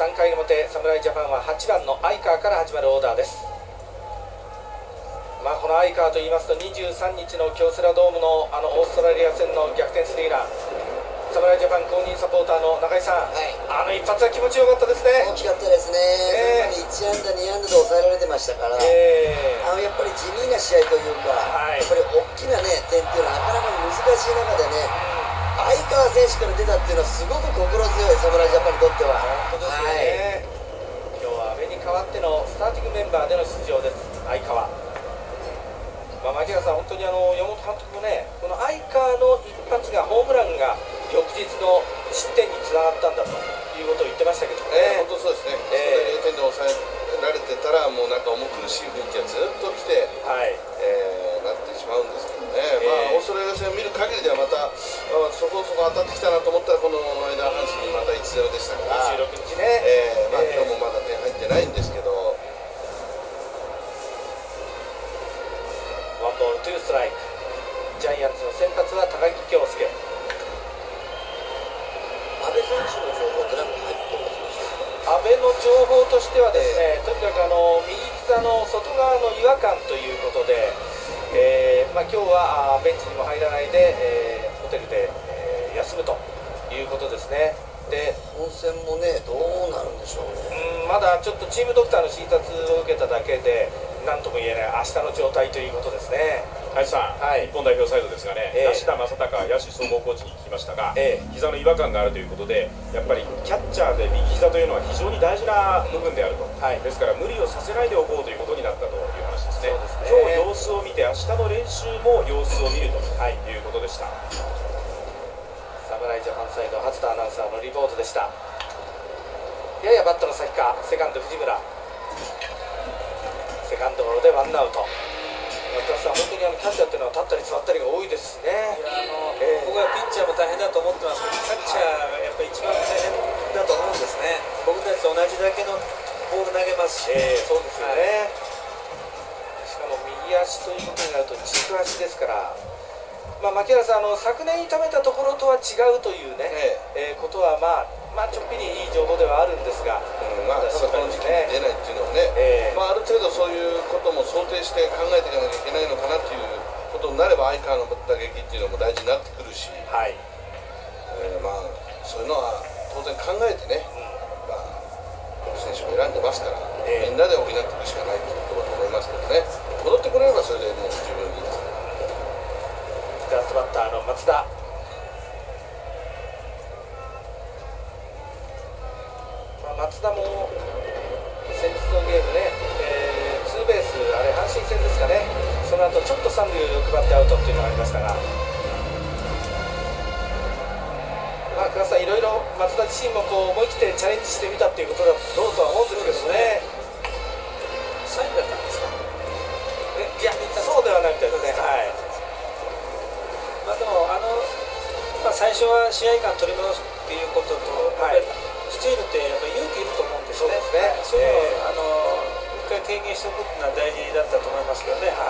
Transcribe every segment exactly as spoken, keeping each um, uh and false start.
さんかいの表、侍ジャパンははちばんの相川から始まるオーダーです。まあ、この相川といいますとにじゅうさんにちの京セラドームのあのオーストラリア戦の逆転スリーラン、侍ジャパン公認サポーターの中井さん、はい、あの一発は気持ちよかったですね。 大きかったですね、えー、いちあんだにあんだで抑えられてましたから、えー、あのやっぱり地味な試合というか、はい、やっぱり大きな、ね、点っていうのはなかなか難しい中でね、相川選手から出たっていうのはすごく心強い、侍ジャパンにとっては。 本当ですよね、はい、今日は阿部に代わってのスターティングメンバーでの出場です、相川。まあ、槙原さん、本当にあの山本監督もね、この相川の一発が、ホームランが翌日の失点につながったんだということを言ってましたけどね。 本当そうですね、えー、それでれいてんで抑えられてたら、もうなんか重苦しい雰囲気がずっと来て、はいえー、なってしまうんですけどね、えーまあ、オーストラリア戦を見る限りでは、またそこそこ当たってきたなと思ったら、この間、阪神にまたいちたいゼロでしたから、 にじゅうろくにちね、 えーまあ、今日もまだ点入ってないんですけど。 ワンボールツーストライク、ジャイアンツの先発は高木京介。 阿部選手の情報って何か入ってますか？ 阿部の情報としてはですね、えー、とにかくあの右膝の外側の違和感ということで、えーまあ、今日はベンチにも入らないで、えー、ホテルで、えー、休むということですね。で本戦もね、どうなるんでしょうね。 うんまだちょっとチームドクターの診察を受けただけで、なんとも言えない明日の状態ということですね。 林さん、はい、日本代表サイドですがね、えー、梨田正孝野手総合コーチに聞きましたが、えー、膝の違和感があるということで、やっぱりキャッチャーで右膝というのは非常に大事な部分であると、はい、ですから無理をさせないでおこうということになったという話ですね。そうですね、今日様子を見て、明日の練習も様子を見るということでした。 侍ジャパンサイド、初田アナウンサーのリポートでした。ややバットの先か、セカンド藤村、セカンドゴロでワンアウト。私は本当にあのキャッチャーっていうのは立ったり座ったりが多いですしね。 いやあの、えー、僕はピッチャーも大変だと思ってますけど、キャッチャーがやっぱり一番大変だと思うんですね。僕たちと同じだけのボール投げますし、 えー、そうですよね、はい、しかも右足ということになると軸足ですから、まあ、槙原さん、あの昨年痛めたところとは違うというね、えーえー、ことは、まあ、まあちょっぴりいい情報ではあるんですが、 うんまあ、ただこの時期に出ないっていうのはね、えーまあ、ある程度そういうことも想定して考えていかなきゃいけないのかなっていうことになれば、相川の打撃っていうのも大事になってくるし、はいえーまあ、そういうのは当然考えてね、うんまあ、選手も選んでますから、えー、みんなで補っていくしかないということだと思いますけどね、戻ってくれればそれでもう十分にいいです。 ラストバッターの松田、まあ、松田も先日のゲームね、えー、ツーベース、あれ阪神戦ですかね、その後ちょっと三塁を欲張ってアウトっていうのがありましたが、まあ倉さん、いろいろ松田自身もこう思い切ってチャレンジしてみたっていうことだろうとは思うんですけどね。 サインだったんですか？ えいや、そうではないみたいですね。はい、 まあ、でもあの、まあ、最初は試合感取り戻すっていうことと、はい、スチールってやっぱり勇気いると思うんですね。そうですね、そういうのを、えー、あの一回経験しておくっていうのは大事だったと思いますけどね。はい、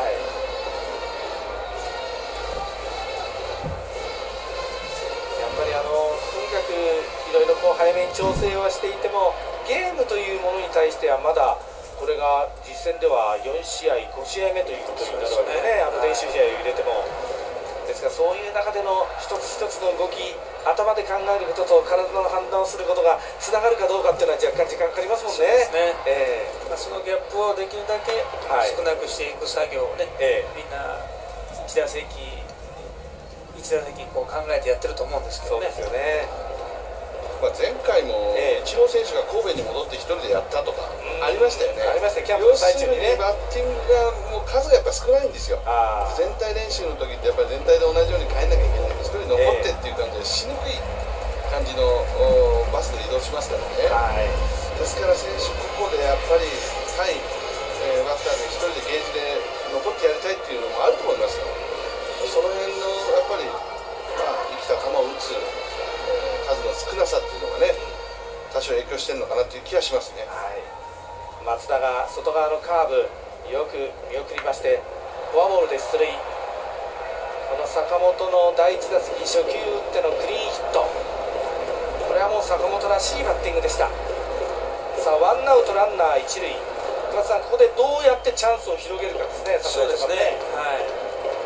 やっぱりあのとにかくいろいろこう早めに調整はしていても、ゲームというものに対してはまだこれが実戦ではよんしあいごしあいめということになるわけでね、あの練習試合を入れても。ですからそういう中での一つ一つの動き、頭で考えることと体の判断をすることがつながるかどうかっていうのは若干時間かかりますもんね。そうですね、 えーまあ、そのギャップをできるだけ少なくしていく作業をね、はい、みんないち打席いち打席こう考えてやってると思うんですけどね。 そうですよね、 まあ、前回もイチロー選手が神戸に戻って一人でやったとかありましたよね。 ありました、キャンプの最中にね。 要するにバッティングがもう数がやっぱ少ないんですよ。全体練習の時ってやっぱり全体で同じように変えなきゃいけないんで、一人残ってっていう感じでしにくい感じのバスで移動しますからね。はい、ですから選手ここでやっぱり対、えー、バッターで一人でゲージで残ってやりたいっていうのもあると思いますよ。その辺のやっぱり、まあ、生きた球を打つ、えー、数の少なさっていうのがね、多少影響してるのかなという気がしますね。 はい、松田が外側のカーブよく見送りまして、フォアボールで出塁。この坂本の第一打席、初球打ってのクリーンヒット、これはもう坂本らしいバッティングでした。 さあワンアウトランナー一塁、桑田さん、ここでどうやってチャンスを広げるかですね。 そうですね、はい、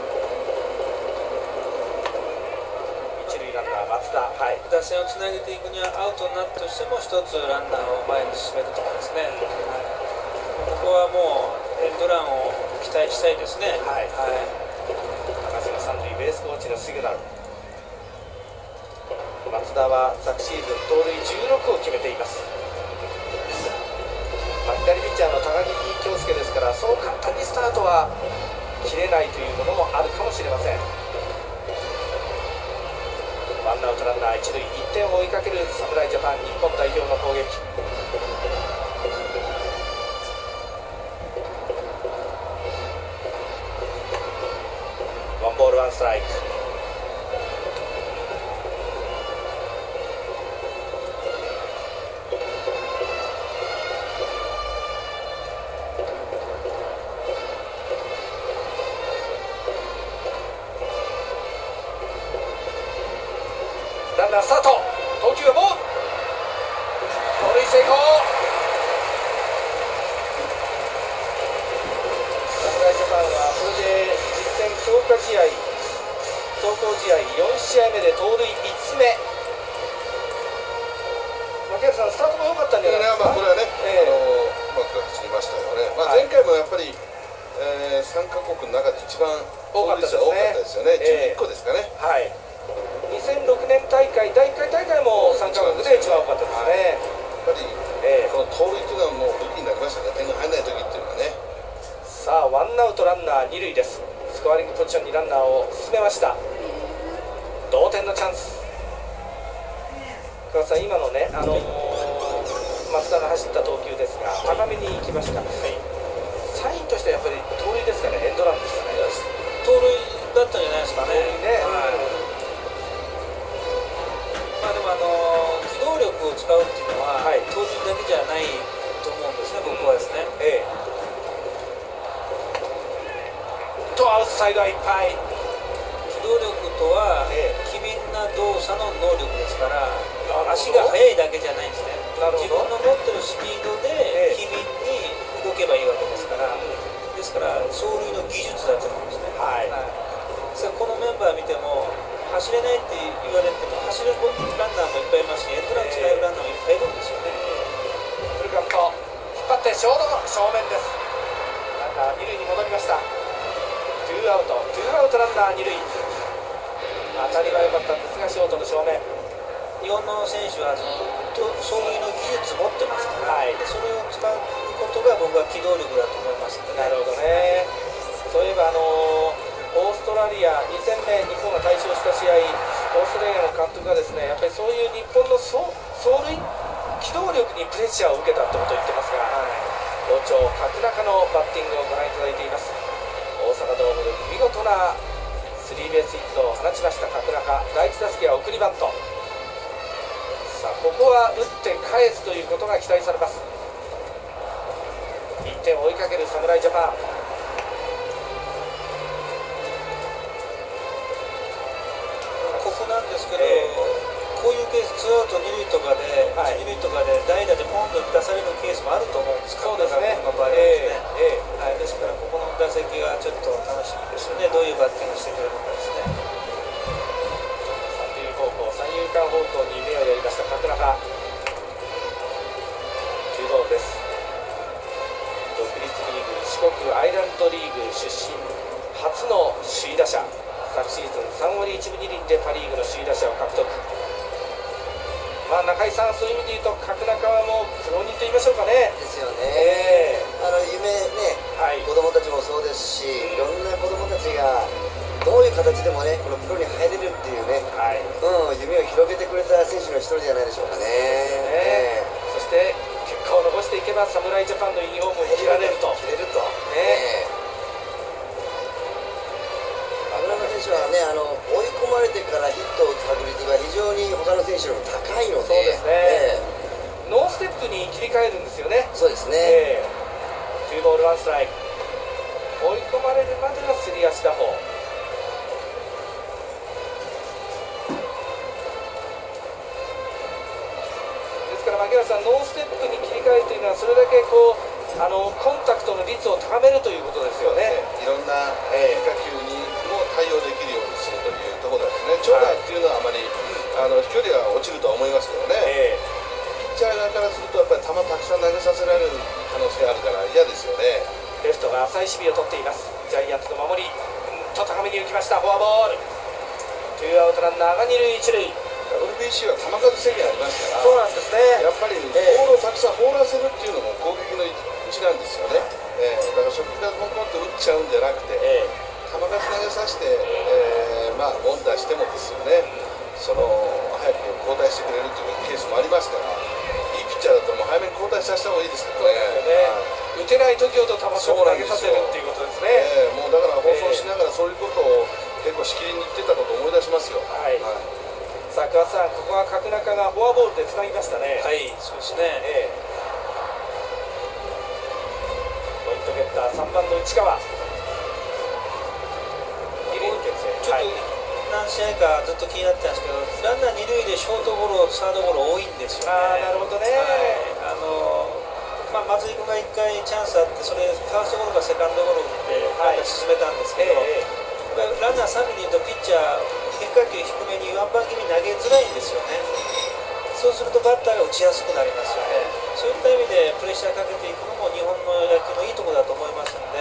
一塁ランナー松田、はい、 打線をつなげていくにはアウトになったとしても一つランナーを前に進めるとかですね、はい、ここはもうエンドランを期待したいですね。はい、はい、 高島三塁ベースコーチのシグナル。松田は昨シーズン盗塁じゅうろくを決めています。まあ、左ピッチャーの高木京介ですから、そう簡単にスタートは切れないというものもあるかもしれません。ワンアウトランナー一塁、いってんを追いかける侍ジャパン、日本代表の攻撃。ワンボールワンストライク。ランナースタート、投球はボール、盗塁成功。侍ジャパンはこれで実戦強化試合、壮行試合よん試合目で盗塁いつつめ。牧原さん、スタートも良かったんじゃないですか。 まあ、これはね、えー、あのうまく走りましたよね。まあ、前回もやっぱり、えー、さんカ国の中で一番多かったですね。 多かったですよね。じゅういっこですかね。 えー、はい。にせんろくねん大会、だいいっかい大会もさんカ国で一番多かったですね。やっぱり、えー、この盗塁というのはもう武器になりましたね。点が入らない時っていうのはね。 さあワンアウトランナー二塁です。スコアリングポジションにランナーを進めました。同点のチャンス。桑田さん、今のね、あのー、松田が走った投球ですが高めに行きました。はい、サインとしてはやっぱり盗塁ですかね、エンドランですかね。 盗塁だったんじゃないですかね。 ね、 はい、まあ、でもあの機動力を使うっていうのは、はい、盗塁だけじゃないと思うんですね、僕はですね。ええ、 とアウトサイドはいっぱい。 機動力とは、ええ、機敏な動作の能力ですから、足が速いだけじゃないんですね。自分の持ってるスピードで機敏に動けばいいわけですから、ですから走塁の技術だと思うんですね。はい、はい、このメンバー見ても走れないって言われても走るランナーもいっぱいいますし、エンドラン使えるランナーもいっぱいいるんですよね。 フルカウント引っ張ってショートの正面です。ランナー二塁に戻りました。ツーアウトツーアウトランナー二塁。当たりは良かったんですがショートの正面。 日本の選手はその走塁の技術持ってますから、はい、それを使うことが僕は機動力だと思いますので、ね、 なるほどね。そういえばあのー、オーストラリアに戦目、日本が大勝した試合、オーストラリアの監督がですね、やっぱりそういう日本の走塁機動力にプレッシャーを受けたってことを言ってますが、はい、好調角中のバッティングをご覧いただいています。大阪ドームで見事なスリーベースヒットを放ちました角中。第一打席は送りバント。さあここは打って返すということが期待されます。いってんを追いかける侍ジャパン。 ここなんですけど、えー、こういうケースツーアウト二塁とかで、はい、一塁とかで代打でポンと出されるケースもあると思うんです。 そうですね。 の場合はですね、えーえーはい、ですからここの打席がちょっと楽しみですよね。どういうバッティングしてくれるのかですね。 三遊方向、三遊間方向に目をやりました角中。ツーボールです。独立リーグ四国アイランドリーグ出身初の首位打者。昨シーズンさんわりいちぶにりんでパ・リーグの首位打者を獲得。まあ、中井さん、そういう意味で言うと角中はもう苦労人と言いましょうかね。 ですよね、えー、あの夢ね、はい、子供たちもそうですし、いろんな子供たちがどういう形でもねこのプロに入れるっていうね、はい、うん、夢を広げてくれた選手の一人じゃないでしょうかね。 えー、そして結果を残していけば侍ジャパンのユニフォームを着られると。 着れると、ね、角中選手はね、あの追い込まれてからヒットを打つ確率が非常に他の選手よりも高いので、 そうですね、えー、ノーステップに切り替えるんですよね。 そうですね、 えー、ツーボールワンストライク。追い込まれるまではすり足打法。ですから牧槙原さん、ノーステップに切り替えるというのはそれだけこうあのコンタクトの率を高めるということですよね。 いろんな変化球にも対応できるようにするというところですね。長打っていうのはあまり、はい、あの飛距離が落ちるとは思いますけどね、えー、ピッチャー側からするとやっぱり球たくさん投げさせられる可能性があるから嫌ですよね。 レフトが浅い守備を取っています。ジャイアンツの守り、ちょっと高めに浮きました。フォアボール、ツーアウトランナーが二塁一塁。 ダブリュービーシー は球数制限ありますから、 そうなんですね。 やっぱりボールをたくさん放らせるっていうのも攻撃のうちなんですよね、えー、だから初球からポンポンと打っちゃうんじゃなくて、えー、球数投げさせて、えー、まあ凡打してもですよね、その早く交代してくれるというケースもありますから、いいピッチャーだったらもう早めに交代させた方がいいですからね。 打てない時ほど球数投げさせるっていうことですね。 えー、もうだから放送しながらそういうことを結構しきりに言ってたことを思い出しますよ。はい、はい、 さあ桑田さん、ここは角中がフォアボールでつなぎましたね。 はい、そうですね、えー、 ポイントゲッターさんばんの内川、二塁決戦、 ちょっと何試合かずっと気になってたんですけど、ランナー二塁でショートゴロ、サードゴロ多いんですよね。 あ、なるほどね、 はい、あのまあ、松井君がいっかいチャンスあって、それファーストゴロかセカンドゴロってランナー進めたんですけど、はい、えー、ランナー三塁にいるとピッチャー変化球低めにワンバン気味に投げづらいんですよね。そうするとバッターが打ちやすくなりますよね。そういった意味でプレッシャーかけていくのも日本の野球のいいところだと思いますので、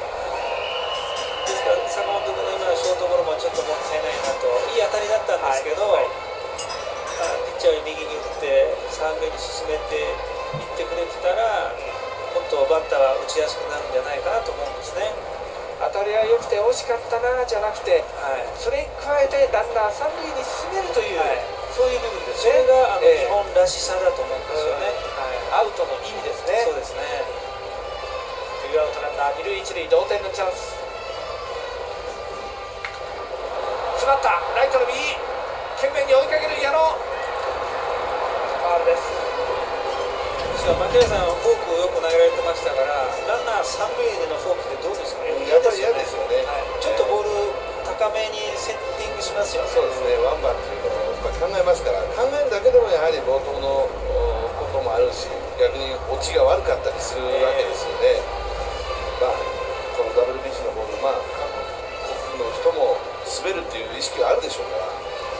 ですから坂本君の今のショートゴロもちょっともったいないなと、いい当たりだったんですけど、はいはい、まあ、ピッチャーを右に打って三塁に進めていってくれてたら、もっとバッターは打ちやすくなるんじゃないかなと思うんですね。 当たりは良くて惜しかったなじゃなくて、はい、それに加えてランナー三塁に進めるという、はい、そういう部分ですね。 それがあの、えー、日本らしさだと思うんですよね、 はい、アウトの意味ですね。 そうですね。 ツーアウトランナー二塁一塁、同点のチャンス。詰まった、ライトの右、懸命に追いかける矢野、ファウルです。 牧原さん、フォークをよく投げられてましたから、ランナー三塁でのフォークってどうですかね。 やっぱり嫌ですよね、はい、 ちょっとボール高めにセッティングしますよね。 そうですね、ワンバンっていうのをやっぱ考えますから、考えるだけでもやはり冒頭のこともあるし、逆に落ちが悪かったりするわけですよね、えー、まあこの ダブリュービーシー のボール、まあ韓国の人も滑るっていう意識はあるでしょうから、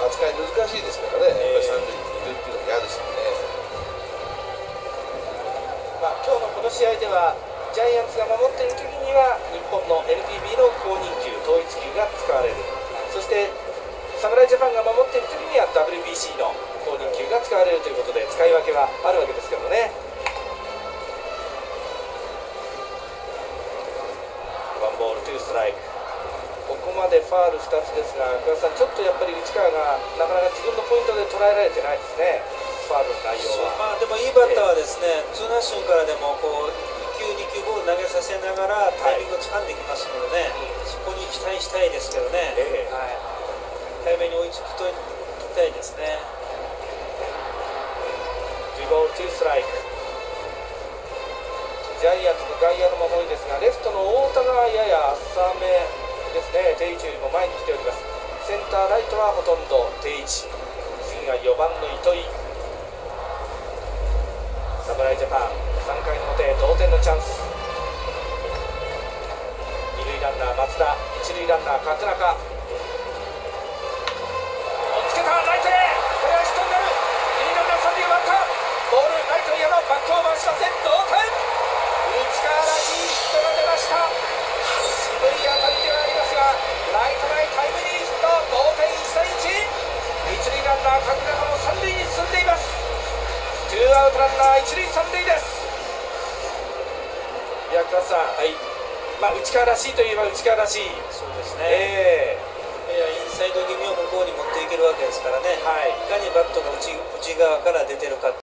扱い難しいですからね、やっぱり三塁にいるっていうのは嫌ですよね。 まあ、今日のこの試合ではジャイアンツが守っている時には日本の エルティービー の公認球、統一球が使われる。そして侍ジャパンが守っている時には ダブリュービーシー の公認球が使われるということで、使い分けはあるわけですけどね。ワンボールツーストライク、ここまでファウルふたつですが、桑田さん、ちょっとやっぱり内川がなかなか自分のポイントで捉えられてないですね、ファウルの内容は。 まあ、でもいいバッターはですね、ツーナッションからでもこういっきゅうにきゅうボール投げさせながらタイミングを掴んできますのでね、はい、そこに期待したいですけどね、えーはい、早めに追いつくといきたいですね。 ツーボールツーストライク、ジャイアンツの外野の守りですが、レフトの太田がやや浅めですね、定位置よりも前に来ております。センターライトはほとんど定位置、次がよばんの糸井。侍ジャパンさんかいの表、同点のチャンス。二塁ランナー松田、一塁ランナー角中、追っつけた、ライトへ、これはヒットになる。二塁ランナー三塁が回った、ボールライトへのバックオーバーしません、同点。内川らしいヒットが出ました。渋い当たりではありますが、ライト前タイムリーヒット、同点いちたいいち。一塁ランナー角中も三塁に進んでいます。ツーアウトランナー一塁三塁です。いや、桑田さん、はい、まあ、内川らしいといえば内川らしい。 そうですね、 えー、いやインサイド気味を向こうに持っていけるわけですからね、はい、いかにバットが 内, 内側から出てるか。